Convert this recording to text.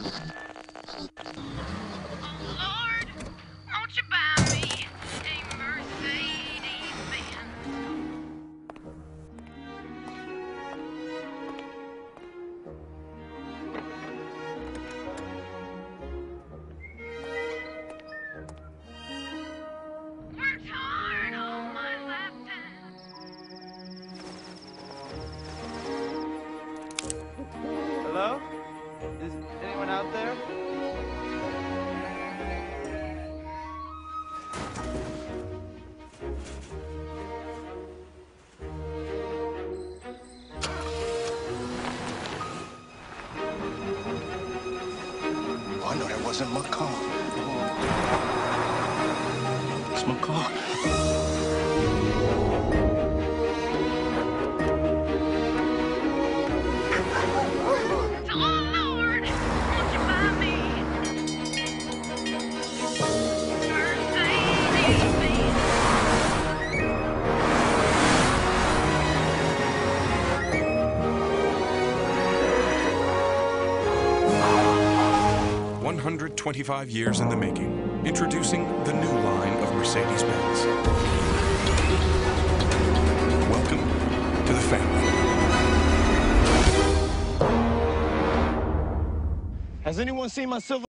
Lord, won't you buy me a Mercedes-Benz? Worked hard all my lifetime. Hello? Is anyone out there? Oh, no, that wasn't my car. It's my car. So, oh Lord, won't you buy me Mercedes-Benz? 125 years in the making, introducing the new line of Mercedes-Benz. Welcome to the family. Has anyone seen my silver?